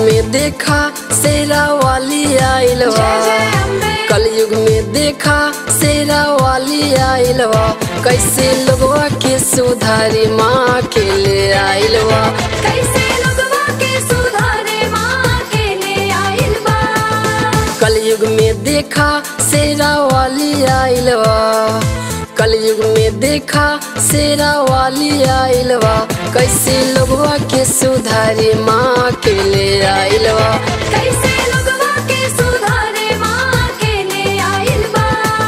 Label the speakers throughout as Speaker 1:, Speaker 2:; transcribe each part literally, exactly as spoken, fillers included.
Speaker 1: में देखा शेरा वाली आइलवा, कलयुग में देखा शेरा वाली आइलवा। कैसे लोगवा के सुधारी माँ के ले आइलवा,
Speaker 2: कैसे लोगवा के सुधारे माँ के ले आइलवा।
Speaker 1: कलयुग में देखा शेरा वाली आइलवा, कलयुग में देखा शेरा वाली आइलवा। कैसे लोगवा के सुधारी माँ के ले आइलवा,
Speaker 2: कैसे लोगवा के सुधारे माँ के ले आइलवा।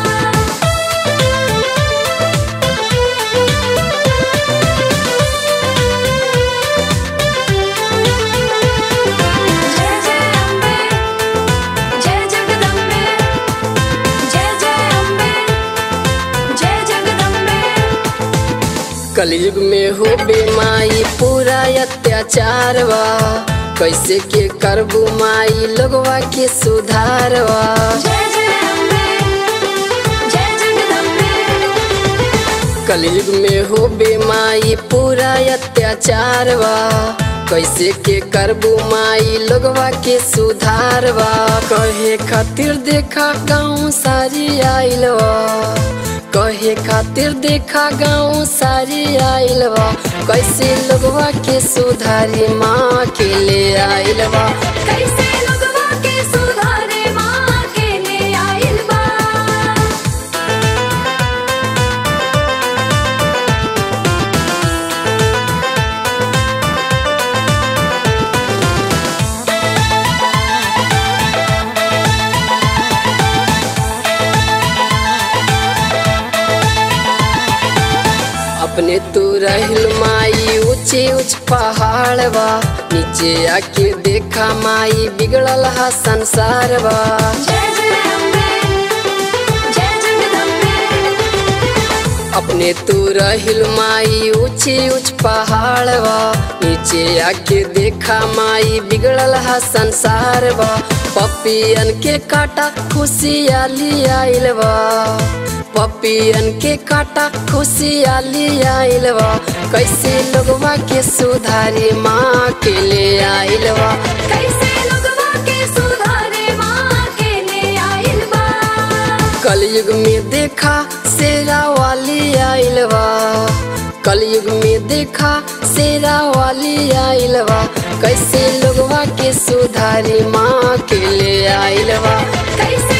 Speaker 2: जय जय अम्बे, जय जगदम्बे, जय जय अम्बे, जय जगदम्बे।
Speaker 1: कलयुग में हो बेमाई पूरा अत्याचारवा। कैसे के करबू माई लोगवा के सुधारवा।
Speaker 2: जय जय अम्बे, जय जगदम्बे।
Speaker 1: कलयुग में हो बेमाई पूरा अत्याचारवा। कैसे के करबू माई लोगवा के सुधारवा। कहे खातिर देखा गाँव सारी आइलवा, कहे खातिर देखा गाँव सारी आइलवा। कैसे लोगवा के सुधारी माँ के ले आइलवा,
Speaker 2: कैसे लोगवा के सुधारे माँ के ले आइलवा।
Speaker 1: अपने तू रहल माई ऊंचे ऊंच पहाड़वा। नीचे आके देखा माई बिगड़ल हा संसारवा।
Speaker 2: जय जय अम्बे, जय जगदम्बे।
Speaker 1: अपने तू रहल माई ऊंचे ऊंच पहाड़वा। नीचे आके देखा माई बिगड़ल हा संसारवा। पपियन के काटा खुशियाली आइलवा, पपियन के काटा खुशियाली आइलवा। कैसे लोगवा के सुधारी माँ के ले आइलवा,
Speaker 2: कैसे लोगवा के सुधारे माँ के ले आइलवा।
Speaker 1: कलयुग में देखा शेरा वाली आइलवा, कलयुग में देखा शेरा वाली आइलवा। कैसे लोगवा के सुधारी माँ के ले आइलवा,
Speaker 2: कैसे